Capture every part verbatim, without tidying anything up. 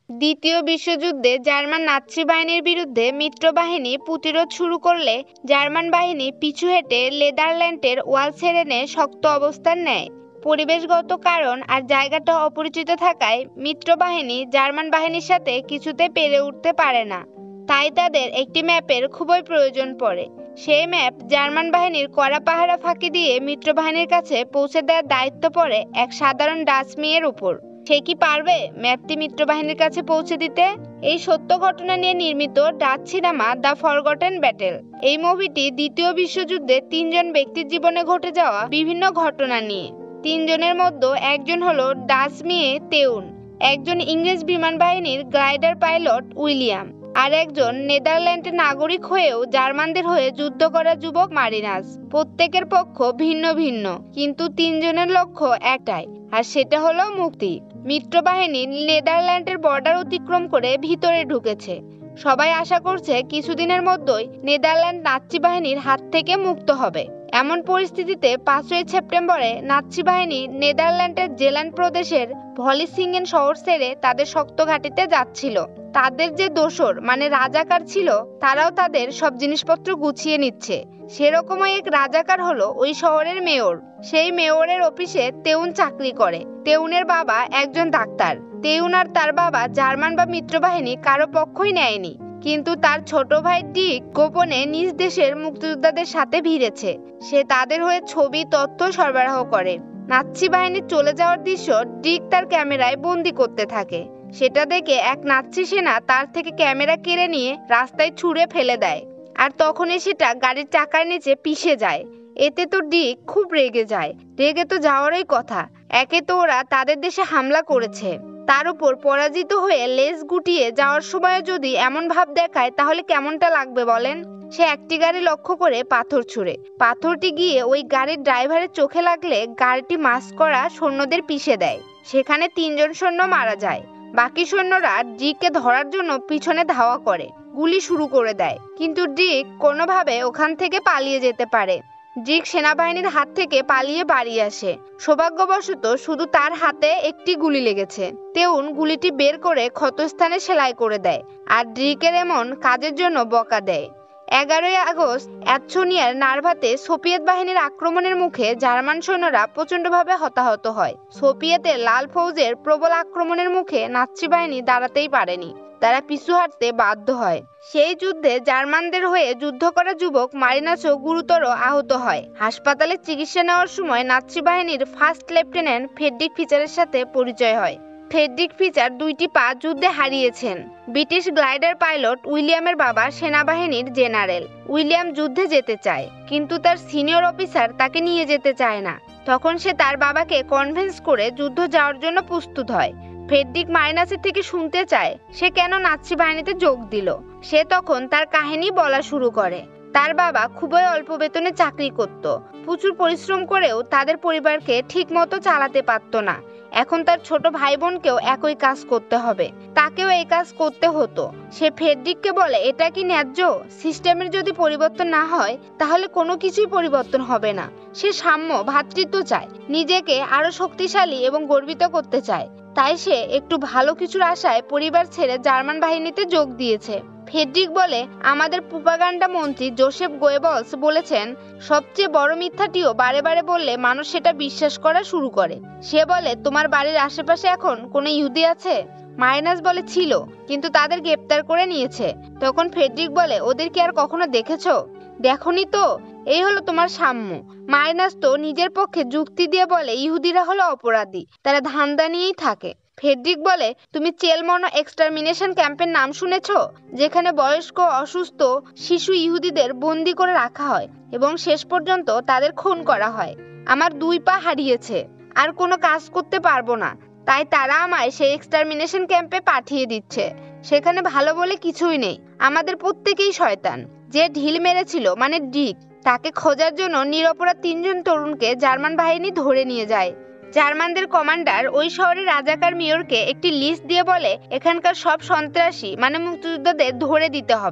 দ্বিতীয় বিশ্বযুদ্ধে German Nazi বাহিনীর বিরুদ্ধে মিত্রবাহিনী প্রতিরোধ শুরু করলে জার্মান বাহিনী পিছু হেঁটে নেদারল্যান্ডের ওয়াল ছেড়ে নিয়ে শক্ত অবস্থান নেয়। পরিবেশগত কারণ আর জায়গাটা অপরিচিত থাকায় মিত্রবাহিনী জার্মান বাহিনীর সাথে কিছুতে পেরে উঠতে পারে না। তাই তাদের একটি ম্যাপের খুবই প্রয়োজন পড়ে। সেই ম্যাপ জার্মান বাহিনীর কড়া পাহারা ফাঁকি দিয়ে মিত্রবাহিনীর কাছে পৌঁছে দেওয়ার দায়িত্ব পড়ে এক সাধারণ ডাচ মেয়ের উপর। সে কি পারবে ম্যাপটি মিত্রবাহিনীর কাছে পৌঁছে দিতে? এই সত্য ঘটনা নিয়ে নির্মিত ডাচ সিনেমা দ্য ফরগটেন ব্যাটেল। এই মুভিটি দ্বিতীয় বিশ্বযুদ্ধে তিনজন ব্যক্তির জীবনে ঘটে যাওয়া বিভিন্ন ঘটনা নিয়ে। তিনজনের মধ্যে একজন হলো ডাচ মেয়ে তেউন, একজন ইংরেজ বিমান বাহিনীর গ্লাইডার পাইলট উইলিয়াম, আর একজন নেদারল্যান্ডের নাগরিক হয়েও জার্মানদের হয়ে যুদ্ধ করা যুবক মারিনাস। প্রত্যেকের পক্ষ ভিন্ন ভিন্ন, কিন্তু তিনজনের লক্ষ্য একটাই, আর সেটা হলো মুক্তি। মিত্রবাহিনী নেদারল্যান্ডের বর্ডার অতিক্রম করে ভিতরে ঢুকেছে। সবাই আশা করছে কিছুদিনের মধ্যেই নেদারল্যান্ড নাৎসি বাহিনীর হাত থেকে মুক্ত হবে। এমন পরিস্থিতিতে পাঁচই সেপ্টেম্বরে নাৎসি বাহিনী নেদারল্যান্ডের জেল্যান্ড প্রদেশের ভলিসিঙ্গেন শহর ছেড়ে তাদের শক্ত ঘাঁটিতে যাচ্ছিল। তাদের যে দোসর মানে রাজাকার ছিল, তারাও তাদের সব জিনিসপত্র গুছিয়ে নিচ্ছে। সেরকমই এক রাজাকার হলো ওই শহরের মেয়র। সেই মেয়রের অফিসে তেউন চাকরি করে। তেউনের বাবা একজন ডাক্তার। তেউন আর তার বাবা জার্মান বা মিত্রবাহিনী কারো পক্ষই নেয়নি, কিন্তু তার ছোট ভাই ডিক গোপনে নিজ দেশের মুক্তিযোদ্ধাদের সাথে ভিড়েছে। সে তাদের হয়ে ছবি তথ্য সরবরাহ করে। নাৎসি বাহিনীর চলে যাওয়ার দৃশ্য ডিক তার ক্যামেরায় বন্দি করতে থাকে। সেটা দেখে এক নাৎসি সেনা তার থেকে ক্যামেরা কেড়ে নিয়ে রাস্তায় ছুঁড়ে ফেলে দেয়, আর তখনই সেটা গাড়ির চাকার নিচে পিষে যায়। এতে তো ডিক খুব রেগে যায়। রেগে তো যাওয়ারই কথা, একে তো ওরা তাদের দেশে হামলা করেছে, তার উপর পরাজিত হয়ে লেজ গুটিয়ে যাওয়ার সময় যদি এমন ভাব দেখায় তাহলে কেমনটা লাগবে বলেন। সে একটি গাড়ি লক্ষ্য করে পাথর ছুঁড়ে। পাথরটি গিয়ে ওই গাড়ির ড্রাইভারের চোখে লাগলে গাড়িটি মাস্ক করা সৈন্যদের পিষে দেয়। সেখানে তিনজন সৈন্য মারা যায়। বাকি সৈন্যরা ডিককে ধরার জন্য পিছনে ধাওয়া করে, গুলি শুরু করে দেয়, কিন্তু ডিক কোনোভাবে ওখান থেকে পালিয়ে যেতে পারে। ডিক সেনাবাহিনীর হাত থেকে পালিয়ে বাড়ি আসে। সৌভাগ্যবশত শুধু তার হাতে একটি গুলি লেগেছে। তেউন গুলিটি বের করে ক্ষতস্থানে সেলাই করে দেয়, আর ডিকের এমন কাজের জন্য বকা দেয়। এগারোই আগস্ট অ্যাথসোনিয়ার নার্ভাতে সোভিয়েত বাহিনীর আক্রমণের মুখে জার্মান সৈন্যরা প্রচণ্ডভাবে হতাহত হয়। সোভিয়েতের লাল ফৌজের প্রবল আক্রমণের মুখে নাৎসি বাহিনী দাঁড়াতেই পারেনি, তারা পিছু হাঁটতে বাধ্য হয়। সেই যুদ্ধে জার্মানদের হয়ে যুদ্ধ করা যুবক মারিনাসও গুরুতর আহত হয়। হাসপাতালে চিকিৎসা নেওয়ার সময় নাৎসি বাহিনীর ফার্স্ট লেফটেন্যান্ট ফ্রেডরিক ফিচারের সাথে পরিচয় হয়। ফ্রেডরিক ফিচার দুইটি পা যুদ্ধে হারিয়েছেন। ব্রিটিশ গ্লাইডার পাইলট উইলিয়ামের বাবা সেনাবাহিনীর জেনারেল। উইলিয়াম যুদ্ধে যেতে চায়, কিন্তু তার সিনিয়র অফিসার তাকে নিয়ে যেতে চায় না। তখন সে তার বাবাকে কনভিন্স করে যুদ্ধ যাওয়ার জন্য প্রস্তুত হয়। ফ্রেডরিক মারিনাসের থেকে শুনতে চায় সে কেন নাৎসি বাহিনীতে যোগ দিল। সে তখন তার কাহিনী বলা শুরু করে। তার বাবা খুবই অল্প বেতনে চাকরি করত, প্রচুর পরিশ্রম করেও তাদের পরিবারকে ঠিক মতো চালাতে পারত না। এখন তার ছোট ভাই বোনকেও একই কাজ করতে হবে, তাকেও এই কাজ করতে হতো। সে ফ্রেডরিককে বলে, এটা কি ন্যায্য? সিস্টেমের যদি পরিবর্তন না হয় তাহলে কোনো কিছুই পরিবর্তন হবে না। সে সাম্য, ভ্রাতৃত্ব চায়, নিজেকে আরো শক্তিশালী এবং গর্বিত করতে চায়। তাই সে একটু ভালো কিছুর আশায় পরিবার ছেড়ে জার্মান বাহিনীতে যোগ দিয়েছে। ফ্রেডরিক বলে, আমাদের প্রোপাগান্ডা মন্ত্রী জোসেফ গোয়েবলস বলেছেন, সবচেয়ে বড় মিথ্যাটিও বারে বারে বললে মানুষ সেটা বিশ্বাস করা শুরু করে। সে বলে, তোমার বাড়ির আশেপাশে এখন কোনো ইহুদি আছে? মারিনাস বলে, ছিল, কিন্তু তাদের গ্রেপ্তার করে নিয়েছে। তখন ফ্রেডরিক বলে, ওদের কি আর কখনো দেখেছো? দেখনি তো, এই হলো তোমার সাম্য। মারিনাস তো নিজের পক্ষে যুক্তি দিয়ে বলে, ইহুদিরা হলো অপরাধী, তারা ধান্দা নিয়েই থাকে। ফ্রেডরিক বলে, তুমি চেলমন এক্সটারমিনেশন ক্যাম্পের নাম শুনেছ, যেখানে বয়স্ক অসুস্থ শিশু ইহুদিদের বন্দি করে রাখা হয় এবং শেষ পর্যন্ত তাদের খুন করা হয়। আমার দুই পা হারিয়েছে, আর কোনো কাজ করতে পারবো না, তাই তারা আমায় সেই এক্সটারমিনেশন ক্যাম্পে পাঠিয়ে দিচ্ছে। সেখানে ভালো বলে কিছুই নেই, আমাদের প্রত্যেকেই শয়তান। যে ঢিল মেরেছিল মানে ডিক, তাকে খোঁজার জন্য নিরপরাধ তিনজন তরুণকে জার্মান বাহিনী ধরে নিয়ে যায়। জার্মানদের কমান্ডার ওই শহরের রাজাকার মেয়রকে একটি লিস্ট দিয়ে বলে, এখানকার সব সন্ত্রাসী মানে মুক্তিযোদ্ধাদের ধরে দিতে হবে।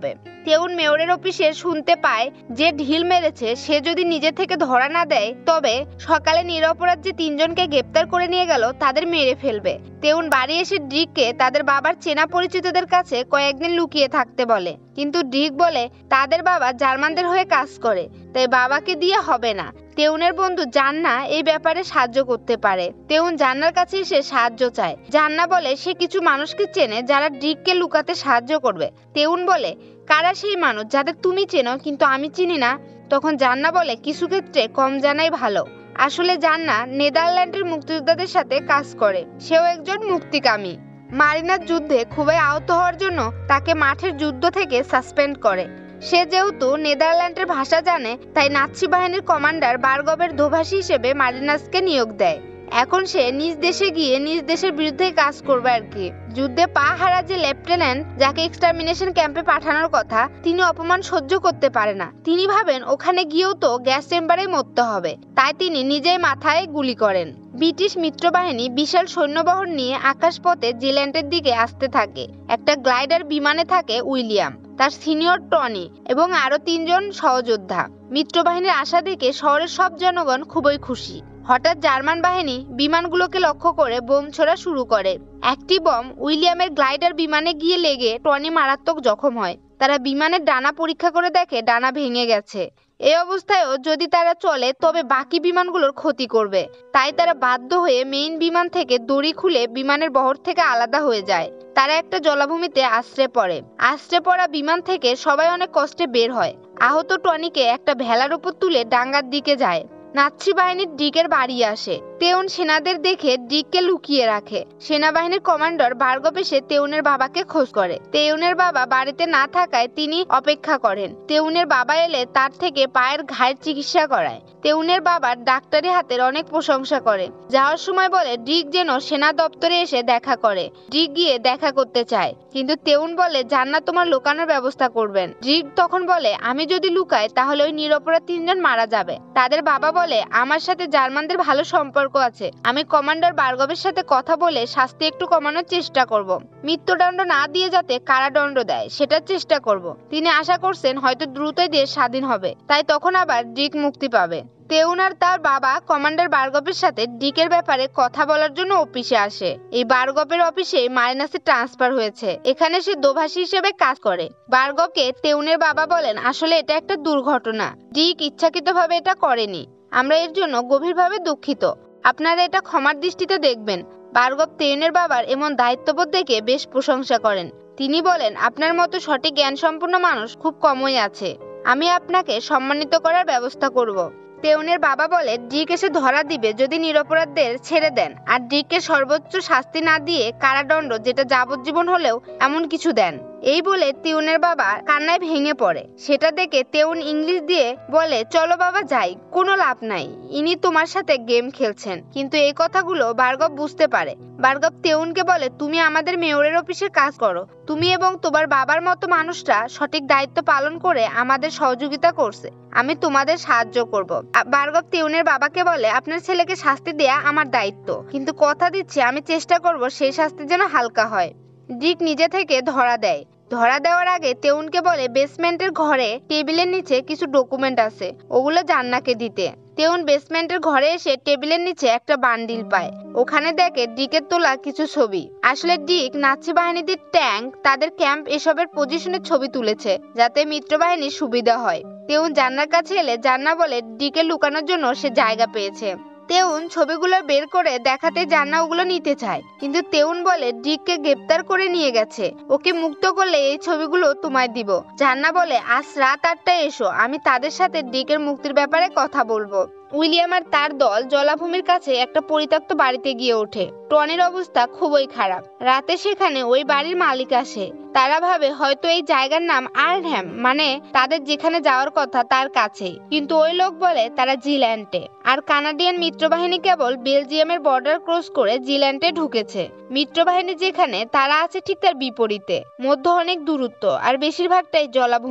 তেউন মেয়রের অফিসে শুনতে পায় যে ঢিল মেরেছে সে যদি নিজে থেকে ধরা না দেয় তবে সকালে নিরপরাধ যে তিনজনকে গ্রেপ্তার করে নিয়ে গেল তাদের মেরে ফেলবে। তেউন বাড়ি এসে ড্রিককে তাদের বাবার চেনা পরিচিতদের কাছে কয়েকদিন লুকিয়ে থাকতে বলে, কিন্তু ড্রিক বলে তাদের বাবা জার্মানদের হয়ে কাজ করে, তাই বাবাকে দিয়ে হবে না। তেউনের বন্ধু জান্না এই ব্যাপারে সাহায্য করতে পারে। তেউন জান্নার কাছে এসে সাহায্য চায়। জান্না বলে সে কিছু মানুষকে চেনে যারা ড্রিককে লুকাতে সাহায্য করবে। তেউন বলে কারা সেই মানুষ যাদের তুমি চেনো কিন্তু আমি চিনি না? তখন জান্না বলে কিছু ক্ষেত্রে কম জানাই ভালো। আসলে জান্না নেদারল্যান্ডের মুক্তিযোদ্ধাদের সাথে কাজ করে, সেও একজন মুক্তিকামী। মারিনার যুদ্ধে খুবই আহত হওয়ার জন্য তাকে মাঠের যুদ্ধ থেকে সাসপেন্ড করে। সে যেহেতু নেদারল্যান্ডের ভাষা জানে তাই নাৎসি বাহিনীর কমান্ডার বার্গবের দোভাষী হিসেবে মারিনাসকে নিয়োগ দেয়। এখন সে নিজ দেশে গিয়ে নিজ দেশের বিরুদ্ধে কাজ করবে আর কি। যুদ্ধে পা হারা যে লেফটেন্যান্ট যাকে এক্সটারমিনেশন ক্যাম্পে পাঠানোর কথা, তিনি অপমান সহ্য করতে পারে না। তিনি ভাবেন ওখানে গিয়েও তো গ্যাস চেম্বারে মরতে হবে, তাই তিনি নিজেই মাথায় গুলি করেন। ব্রিটিশ মিত্রবাহিনী বিশাল সৈন্যবহর নিয়ে আকাশপথে জিল্যান্ডের দিকে আসতে থাকে। একটা গ্লাইডার বিমানে থাকে উইলিয়াম, তার সিনিয়র টনি এবং আরো তিনজন সহযোদ্ধা। মিত্রবাহিনীর আশা দেখে শহরের সব জনগণ খুবই খুশি। হঠাৎ জার্মান বাহিনী বিমানগুলোকে লক্ষ্য করে বোম ছোড়া শুরু করে। একটি বম উইলিয়ামের গ্লাইডার বিমানে গিয়ে লেগে টনি মারাত্মক জখম হয়। তারা বিমানের ডানা পরীক্ষা করে দেখে ডানা ভেঙে গেছে। এই অবস্থায়ও যদি তারা চলে তবে বাকি বিমানগুলোর ক্ষতি করবে, তাই তারা বাধ্য হয়ে মেইন বিমান থেকে দড়ি খুলে বিমানের বহর থেকে আলাদা হয়ে যায়। তারা একটা জলাভূমিতে আশ্রয় পড়ে। আশ্রয় পড়া বিমান থেকে সবাই অনেক কষ্টে বের হয়। আহত টনিকে একটা ভেলার উপর তুলে ডাঙ্গার দিকে যায়। নাৎসি বাহিনীর ড্রিকের বাড়ি আসে। তেউন সেনাদের দেখে ড্রিককে লুকিয়ে রাখে। সেনাবাহিনীর কমান্ডার বার্গব এসে তেউনের বাবাকে খোঁজ করে। তেউনের বাবা বাড়িতে না থাকায় তিনি অপেক্ষা করেন। তেউনের বাবা এলে তার থেকে পায়ের ঘায়ের চিকিৎসা করায়। তেউনের বাবার ডাক্তারি হাতের অনেক প্রশংসা করে। যাওয়ার সময় বলে ড্রিক যেন সেনা দপ্তরে এসে দেখা করে। ড্রিক গিয়ে দেখা করতে চায়, কিন্তু তেউন বলে জান্নাত তোমার লুকানোর ব্যবস্থা করবেন। ড্রিক তখন বলে আমি যদি লুকাই তাহলে ওই নিরপরাধ তিনজন মারা যাবে। তাদের বাবা বলে আমার সাথে জার্মানদের ভালো সম্পর্ক আছে, আমি কমান্ডার বার্গবের সাথে কথা বলে শাস্তি একটু কমানোর চেষ্টা করব। মৃত্যুদণ্ড না দিয়ে যাতে কারাদণ্ড দেয় সেটার চেষ্টা করব। তিনি আশা করছেন হয়তো দ্রুতই দেশ স্বাধীন হবে, তাই তখন আবার ড্রিক মুক্তি পাবে। তেউন আর তার বাবা কমান্ডার বার্গবের সাথে ড্রিকের ব্যাপারে কথা বলার জন্য অফিসে আসে। এই বার্গবের অফিসে মারিনাসে ট্রান্সফার হয়েছে। এখানে সে দোভাষী হিসেবে কাজ করে। বার্গবকে তেউনের বাবা বলেন আসলে এটা একটা দুর্ঘটনা, ড্রিক ইচ্ছাকৃতভাবে এটা করেনি, আমরা এর জন্য গভীরভাবে দুঃখিত, আপনারা এটা ক্ষমার দৃষ্টিতে দেখবেন। বার্গব তেউনের বাবার এমন দায়িত্ববোধ দেখে বেশ প্রশংসা করেন। তিনি বলেন আপনার মতো সঠিক জ্ঞান সম্পন্ন মানুষ খুব কমই আছে, আমি আপনাকে সম্মানিত করার ব্যবস্থা করব। তেউনের বাবা বলে ড্রিক এসে ধরা দিবে যদি নিরপরাধদের ছেড়ে দেন, আর ড্রিককে সর্বোচ্চ শাস্তি না দিয়ে কারাদণ্ড যেটা যাবজ্জীবন হলেও এমন কিছু দেন। এই বলে তেউনের বাবা কান্নায় ভেঙে পড়ে। সেটা দেখে তেউন ইংলিশ দিয়ে বলে চলো বাবা যাই, কোনো লাভ নাই, ইনি তোমার সাথে গেম খেলছেন। কিন্তু এই কথাগুলো বার্গব বুঝতে পারে। বার্গব তেউনকে বলে তুমি আমাদের মেয়রের অফিসে কাজ করো, তুমি এবং তোমার বাবার মতো মানুষরা সঠিক দায়িত্ব পালন করে আমাদের সহযোগিতা করছে, আমি তোমাদের সাহায্য করব। বার্গব তেউনের বাবাকে বলে আপনার ছেলেকে শাস্তি দেয়া আমার দায়িত্ব, কিন্তু কথা দিচ্ছি আমি চেষ্টা করব সেই শাস্তি যেন হালকা হয়। ড্রিক নিজে থেকে ধরা দেয়। ধরা দেওয়ার আগে তেউনকে বলে বেসমেন্টের ঘরে টেবিলের নিচে কিছু ডকুমেন্ট আছে, ওগুলো জান্নাকে দিতে। তেউন বেসমেন্টের ঘরে এসে টেবিলের নিচে একটা বান্ডিল পায়। ওখানে দেখে ড্রিকের তোলা কিছু ছবি। আসলে ড্রিক নাৎসি বাহিনীদের ট্যাঙ্ক, তাদের ক্যাম্প এসবের পজিশনের ছবি তুলেছে যাতে মিত্রবাহিনীর সুবিধা হয়। তেউন জান্নার কাছে এলে জান্না বলে ড্রিকে লুকানোর জন্য সে জায়গা পেয়েছে। তেউন ছবিগুলো বের করে দেখাতে জান্না ওগুলো নিতে চায়, কিন্তু তেউন বলে ড্রিককে গ্রেপ্তার করে নিয়ে গেছে, ওকে মুক্ত করলে এই ছবিগুলো তোমায় দিব। জান্না বলে আজ রাত আটটায় এসো, আমি তাদের সাথে ড্রিকের মুক্তির ব্যাপারে কথা বলবো। উইলিয়াম আর তার দল জলাভূমির কাছে একটা পরিত্যক্ত বাড়িতে গিয়ে ওঠে। টনির অবস্থা খুবই খারাপ। রাতে সেখানে ওই বাড়ির মালিক আসে। তারা ভাবে হয়তো এই জায়গার নাম আর্নহ্যাম, মানে তাদের যেখানে যাওয়ার কথা তার কাছেই, কিন্তু ওই লোক বলে তারা জিল্যান্ডে, আর কানাডিয়ান মিত্রবাহিনী কেবল বেলজিয়ামের বর্ডার ক্রস করে জিল্যান্ডে ঢুকেছে। মিত্রবাহিনী যেখানে তারা আছে ঠিক তার বিপরীতে, মধ্য অনেক দূরত্ব আর বেশিরভাগটাই জলাভূমি।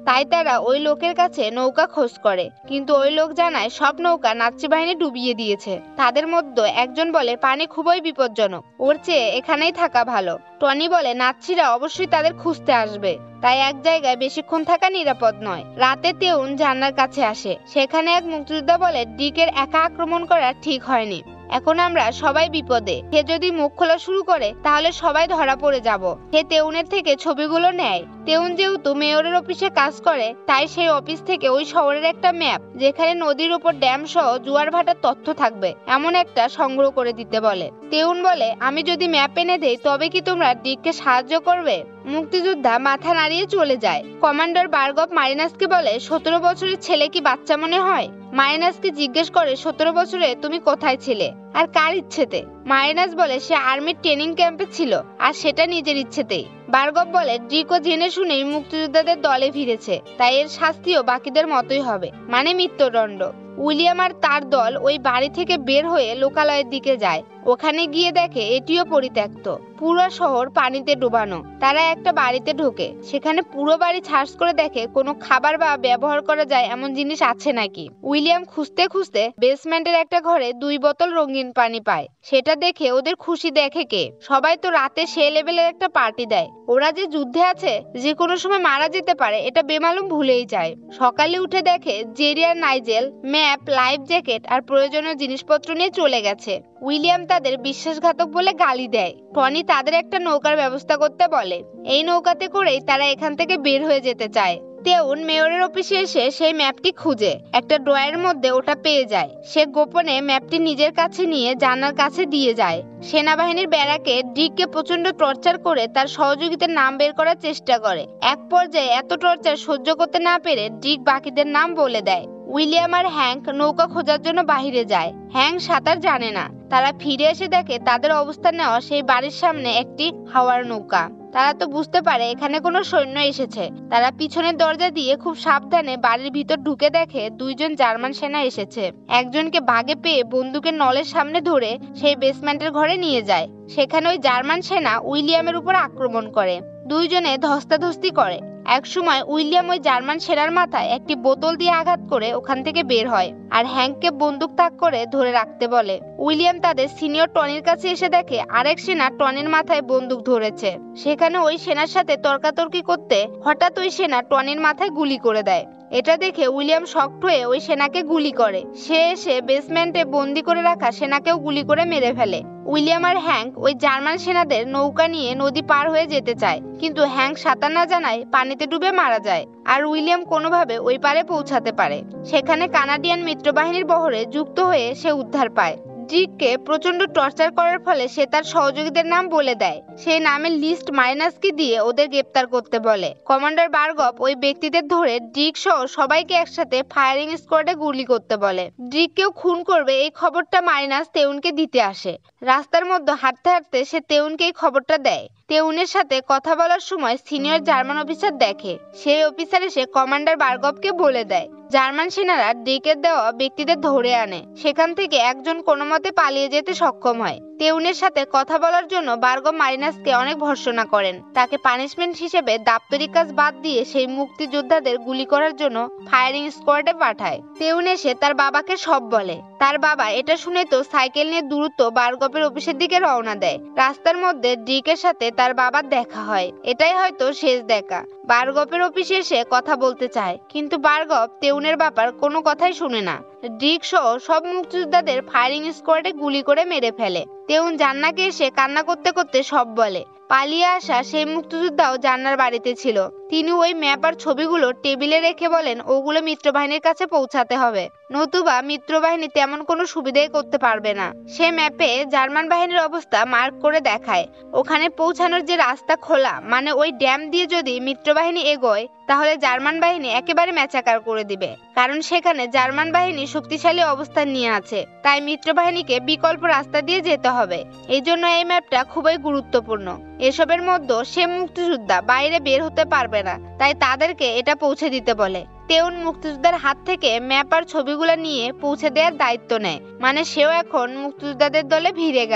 তাই তারা ওই লোকের কাছে নৌকা খোঁজ করে, কিন্তু ওই লোক জানায় সব নৌকা নাৎসি বাহিনী ডুবিয়ে দিয়েছে। তাদের মধ্যে একজন বলে পানি খুবই বিপজ্জনক, ওর চেয়ে এখানেই থাকা ভালো। টনি বলে নাৎসিরা অবশ্যই তাদের খুঁজতে আসবে, তাই এক জায়গায় বেশিক্ষণ থাকা নিরাপদ নয়। রাতে তেউন জান্নার কাছে আসে, সেখানে এক মুক্তিযোদ্ধা বলে ডিকের একা আক্রমণ করা ঠিক হয়নি, এখন আমরা সবাই বিপদে, সে যদি মুখ খোলা শুরু করে তাহলে সবাই ধরা পড়ে যাব। সে তেউনের থেকে ছবিগুলো নেয়। তেউন যেহেতু মেয়রের অফিসে কাজ করে, তাই সেই অফিস থেকে ওই শহরের একটা ম্যাপ, যেখানে নদীর উপর ড্যাম সহ জোয়ার ভাটার তথ্য থাকবে, এমন একটা সংগ্রহ করে দিতে বলে। তেউন বলে আমি যদি ম্যাপ এনে দেই তবে কি তোমরা ডিককে সাহায্য করবে? মুক্তিযোদ্ধা মাথা নাড়িয়ে চলে যায়। কমান্ডার বার্গভ মারিনাসকে বলে সতেরো বছরের ছেলে কি বাচ্চা মনে হয়? মারিনাসকে জিজ্ঞেস করে সতেরো বছরে তুমি কোথায় ছিলে আর কার ইচ্ছেতে? মারিনাস বলে সে আর্মির ট্রেনিং ক্যাম্পে ছিল, আর সেটা নিজের ইচ্ছেতেই। বার্গভ বলে ডিকও জেনে শুনেই মুক্তিযোদ্ধাদের দলে ভিড়েছে, তাই এর শাস্তিও বাকিদের মতোই হবে, মানে মৃত্যুদণ্ড। উইলিয়াম আর তার দল ওই বাড়ি থেকে বের হয়ে লোকালয়ের দিকে যায়। ওখানে গিয়ে দেখে এটিও পরিত্যক্ত, পুরো শহর পানিতে ডুবানো। তারা একটা বাড়িতে ঢোকে, সেখানে পুরো বাড়ি সার্চ করে দেখে কোনো খাবার বা ব্যবহার করা যায় এমন জিনিস আছে নাকি। উইলিয়াম খুঁজতে খুঁজতে বেসমেন্টের একটা ঘরে দুই বোতল রঙিন পানি পায়। সেটা দেখে ওদের খুশি দেখে কে, সবাই তো রাতে সে লেভেলের একটা পার্টি দেয়। ওরা যে যুদ্ধে আছে, যে কোনো সময় মারা যেতে পারে, এটা বেমালুম ভুলেই যায়। সকালে উঠে দেখে জেরি আর নাইজেল ম্যাপ, লাইফ জ্যাকেট আর প্রয়োজনীয় জিনিসপত্র নিয়ে চলে গেছে। উইলিয়াম তাদের বিশ্বাসঘাতক বলে গালি দেয়। টনি তাদের একটা নৌকার ব্যবস্থা করতে বলে। এই নৌকাতে করেই তারা এখান থেকে বের হয়ে যেতে চায়। তেউন মেয়রের অফিসে এসে সেই ম্যাপটি খুঁজে একটা ড্রয়ারের মধ্যে ওটা পেয়ে যায়। সে গোপনে ম্যাপটি নিজের কাছে নিয়ে জানার কাছে দিয়ে যায়। সেনাবাহিনীর ব্যারাকে ডিককে প্রচন্ড টর্চার করে তার সহযোগীদের নাম বের করার চেষ্টা করে। এক পর্যায়ে এত টর্চার সহ্য করতে না পেরে ডিক বাকিদের নাম বলে দেয়। উইলিয়াম আর হ্যাঙ্ক নৌকা খোঁজার জন্য বাহিরে যায়। হ্যাঙ্ক সাঁতার জানে না। তারা ফিরে এসে দেখে তাদের অবস্থান নেওয়া সেই বাড়ির সামনে একটি হাওয়ার নৌকা। তারা তো বুঝতে পারে এখানে কোনো সৈন্য এসেছে। তারা পিছনের দরজা দিয়ে খুব সাবধানে বাড়ির ভিতর ঢুকে দেখে দুইজন জার্মান সেনা এসেছে। একজনকে বাগে পেয়ে বন্দুকের নলের সামনে ধরে সেই বেসমেন্টের ঘরে নিয়ে যায়। সেখানে ওই জার্মান সেনা উইলিয়ামের উপর আক্রমণ করে। দুইজনে ধস্তাধস্তি করে। এক সময় উইলিয়াম ওই জার্মান সেনার মাথায় একটি বোতল দিয়ে আঘাত করে ওখান থেকে বের হয়, আর হ্যাঙ্ককে বন্দুক তাক করে ধরে রাখতে বলে। উইলিয়াম তাদের সিনিয়র টনির কাছে এসে দেখে আরেক সেনা টনির মাথায় বন্দুক ধরেছে। সেখানে ওই সেনার সাথে তর্কাতর্কি করতে হঠাৎ ওই সেনা টনির মাথায় গুলি করে দেয়। এটা দেখে উইলিয়াম শকড হয়ে ওই সেনাকে গুলি করে। সে এসে বেসমেন্টে বন্দি করে রাখা সেনাকেও গুলি করে মেরে ফেলে। উইলিয়াম আর হ্যাঙ্ক ওই জার্মান সেনাদের নৌকা নিয়ে নদী পার হয়ে যেতে চায়, কিন্তু হ্যাঙ্ক সাঁতার না জানায় পানিতে ডুবে মারা যায়, আর উইলিয়াম কোনোভাবে ওই পারে পৌঁছাতে পারে। সেখানে কানাডিয়ান মিত্রবাহিনীর বহরে যুক্ত হয়ে সে উদ্ধার পায়। ডিককে প্রচন্ড টর্চার করার ফলে সে তার সহযোগীদের নাম বলে দেয়। সেই নামের লিস্ট মারিনাসকে দিয়ে ওদের গ্রেপ্তার করতে বলে। কমান্ডার বার্গভ ওই ব্যক্তিদের ধরে ডিক সহ সবাইকে একসাথে ফায়ারিং স্কোয়াডে গুলি করতে বলে। ডিককেও খুন করবে এই খবরটা মারিনাস তেউনকে দিতে আসে। রাস্তার মধ্যে হাঁটতে হাঁটতে সে তেউনকে এই খবরটা দেয়। তেউনের সাথে কথা বলার সময় সিনিয়র জার্মান অফিসার দেখে। সেই অফিসার এসে কমান্ডার বার্গভকে বলে দেয়। জার্মান সেনারা ডিকের দেওয়া ব্যক্তিদের ধরে আনে। সেখান থেকে একজন কোনো মতে পালিয়ে যেতে সক্ষম হয়। তেউনের সাথে কথা বলার জন্য বার্গভ মারিনাসকে অনেক ভর্ৎসনা করেন। তাকে পানিশমেন্ট হিসেবে দাপ্তরিক কাজ বাদ দিয়ে সেই মুক্তিযোদ্ধাদের গুলি করার জন্য ফায়ারিং স্কোয়াডে পাঠায়। তেউন এসে তার বাবাকে সব বলে। তার বাবা এটা শুনে তো সাইকেল নিয়ে দ্রুত বার্গভের অফিসের দিকে রওনা দেয়। রাস্তার মধ্যে ডিকের সাথে তার বাবার দেখা হয়। এটাই হয়তো শেষ দেখা। বার্গভের অফিসে এসে কথা বলতে চায়, কিন্তু বার্গভ তেউনের ব্যাপার কোনো কথাই শুনে না। ডিক সহ সব মুক্তিযোদ্ধাদের ফায়ারিং স্কোয়াডে গুলি করে মেরে ফেলে। তেউন জান্নাকে এসে কান্না করতে করতে সব বলে। পালিয়ে আসা সেই মুক্তিযোদ্ধাও জান্নার বাড়িতে ছিল। তিনি ওই ম্যাপ আর ছবিগুলো টেবিলে রেখে বলেন ওগুলো মিত্রবাহিনীর কাছে পৌঁছাতে হবে, নতুবা মিত্রবাহিনী তেমন কোনো সুবিধাই করতে পারবে না। সে ম্যাপে জার্মান বাহিনীর অবস্থা মার্ক করে দেখায়। ওখানে পৌঁছানোর যে রাস্তা খোলা, মানে ওই ড্যাম দিয়ে যদি মিত্রবাহিনী এগোয় তাহলে জার্মান বাহিনী একেবারে ম্যাচাকার করে দিবে, কারণ সেখানে জার্মান বাহিনী শক্তিশালী অবস্থান নিয়ে আছে। তাই মিত্রবাহিনীকে বিকল্প রাস্তা দিয়ে যেতে হবে। এই জন্য এই ম্যাপটা খুবই গুরুত্বপূর্ণ। এসবের মধ্যে সে মুক্তিযোদ্ধা বাইরে বের হতে পারবে না, তাই তাদেরকে এটা পৌঁছে দিতে বলে। তেউন মুক্তিযোদ্ধার হাত থেকে ম্যাপ আর ছবিগুলো নিয়ে পৌঁছে দেওয়ার দায়িত্ব নেয়, মানে সেও এখন মুক্তিযোদ্ধাদের দলে ভিড়ে গেল।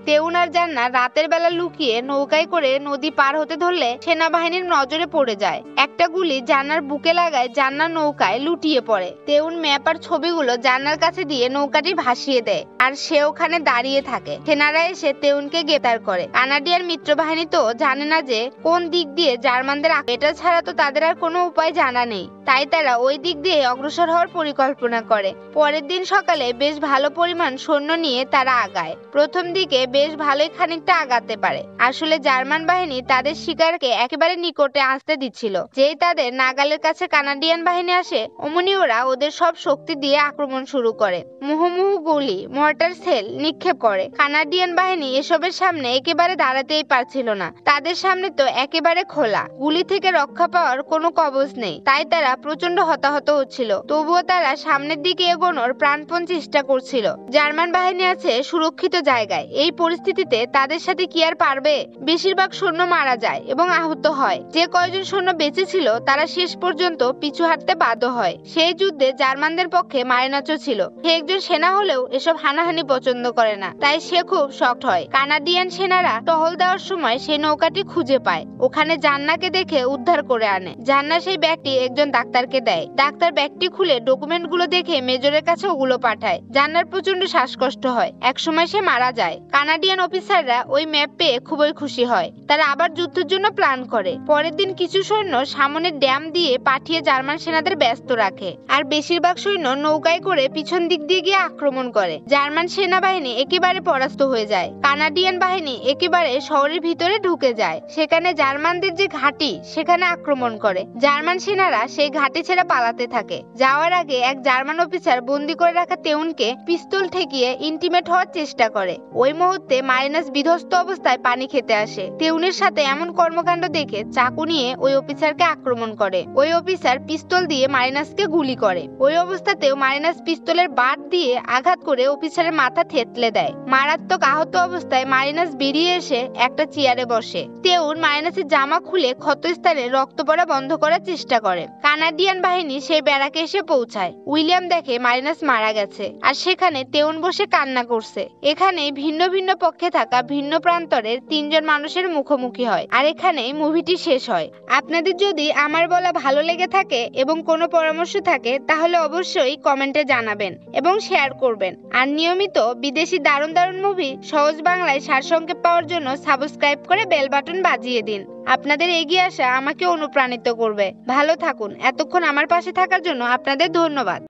তেউন আর জান্না রাতের বেলা লুকিয়ে নৌকায় করে নদী পার হতে ধরলে সেনাবাহিনীর নজরে পড়ে যায়। একটা গুলি জান্নার বুকে লাগায় জান্নার নৌকায় লুটিয়ে পড়ে। তেউন ম্যাপ আর ছবিগুলো জান্নার কাছে দিয়ে নৌকাটি ভাসিয়ে দেয় আর সে ওখানে দাঁড়িয়ে থাকে। সেনারা এসে তেউনকে গ্রেপ্তার করে। কানাডিয়ান মিত্রবাহিনী তো জানে না যে কোন দিক দিয়ে জার্মানদের, এটা ছাড়া তো তাদের আর কোনো উপায় জানা নেই। তাই তারা ওই দিক দিয়ে অগ্রসর হওয়ার পরিকল্পনা করে। পরের দিন সকালে বেশ ভালো পরিমাণ সৈন্য নিয়ে তারা আগায়। প্রথম দিকে বেশ ভালোই খানিকটা আগাতে পারে। আসলে জার্মান বাহিনী তাদের শিকারকে একেবারে নিকটে আসতে দিচ্ছিল। যেই তাদের নাগালের কাছে কানাডিয়ান বাহিনী আসে, অমনি ওরা ওদের সব শক্তি দিয়ে আক্রমণ শুরু করে। মুহুমুহু গুলি, মর্টার সেল নিক্ষেপ করে। কানাডিয়ান বাহিনী এসবের সামনে একেবারে দাঁড়াতেই পারছিল না। তাদের সামনে তো একেবারে খোলা, গুলি থেকে রক্ষা পাওয়ার কোনো কবচ নেই। তাই তারা প্রচন্ড হতাহত হচ্ছিল। তবুও তারা সামনের দিকে এগোনোর প্রাণপণ চেষ্টা করছিল। জার্মান বাহিনী আছে সুরক্ষিত জায়গায়। এই পরিস্থিতিতে তাদের সাথে কি আর পারবে? বেশিরভাগ সৈন্য মারা যায় এবং আহত হয়। যে কয়জন সৈন্য বেঁচে ছিল তারা শেষ পর্যন্ত পিছু হাঁটতে বাধ্য হয়। সেই যুদ্ধে জার্মানদের পক্ষে মারিনাচও ছিল। সে একজন সেনা হলেও এসব হানাহানি পছন্দ করে না, তাই সে খুব শক্ট হয়। কানাডিয়ান সেনারা টহল দেওয়ার সময় সেই নৌকাটি খুঁজে পায়। ওখানে জান্নাকে দেখে উদ্ধার করে আনে। জান্না সেই ব্যাগটি একজন ডাক্তারকে দেয়। ডাক্তার ব্যাগটি খুলে ডকুমেন্ট গুলো দেখে মেজরের কাছে ওগুলো পাঠায়। জান্নার প্রচন্ড শ্বাসকষ্ট হয়। একসময় সে মারা যায়। কানাডিয়ান অফিসাররা ওই ম্যাপ পেয়ে খুবই খুশি হয়। তারা আবার যুদ্ধের জন্য প্ল্যান করে। পরের দিন কিছু সৈন্য সামনের ড্যাম দিয়ে পাঠিয়ে জার্মান সেনাদের ব্যস্ত রাখে, আর বেশিরভাগ সৈন্য নৌকায় করে পিছন দিক দিয়ে গিয়ে আক্রমণ করে। জার্মান সেনাবাহিনী একেবারে পরাস্ত হয়ে যায়। কানাডিয়ান বাহিনী একেবারে শহরের ভিতরে ঢুকে যায়। সেখানে জার্মানদের যে ঘাঁটি, সেখানে আক্রমণ করে। জার্মান সেনারা সেই ঘাঁটি ছেড়ে পালাতে থাকে। যাওয়ার আগে এক জার্মান অফিসার বন্দি করে রাখা তেউনকে পিস্তল ঠেকিয়ে ইন্টিমেট হওয়ার চেষ্টা করে। ওই মুহূর্তে মারিনাস বিধ্বস্ত অবস্থায় পানি খেতে আসে। তেউনের সাথে এমন কর্মকাণ্ড দেখে চাকু নিয়ে ওই অফিসারকে আক্রমণ করে। ওই অফিসার পিস্তল দিয়ে মারিনাসকে গুলি করে। ওই অবস্থাতেও মারিনাস পিস্তলের বাট দিয়ে আঘাত করে অফিসারের মাথা থেতলে দেয়। মারাত্মক আহত অবস্থায় মারিনাস বেরিয়ে এসে একটা চেয়ারে বসে। তেউন মারিনাসের জামা খুলে ক্ষতস্থানে রক্ত পড়া বন্ধ করার চেষ্টা করে। কানাডিয়ান বাহিনী সেই ব্যারাকে এসে পৌঁছায়। উইলিয়াম দেখে মারিনাস মারা গেছে, আর সেখানে তেউন বসে কান্না করছে। এখানে ভিন্ন ভিন্ন পক্ষে থাকা ভিন্ন প্রান্তরের তিনজন মানুষের মুখোমুখি হয়, আর এখানেই মুভিটি শেষ হয়। আপনাদের যদি আমার বলা ভালো লেগে থাকে এবং কোনো পরামর্শ থাকে তাহলে অবশ্যই কমেন্টে জানাবেন এবং শেয়ার করবেন। আর নিয়মিত বিদেশি দারুণ দারুণ মুভি সহজ বাংলায় সারসংক্ষেপ পাওয়ার জন্য সাবস্ক্রাইব করে বেল বাটন বাজিয়ে দিন। আপনাদের এগিয়ে আসা আমাকে অনুপ্রাণিত করবে। ভালো থাকুন। এতক্ষণ আমার পাশে থাকার জন্য আপনাদের ধন্যবাদ।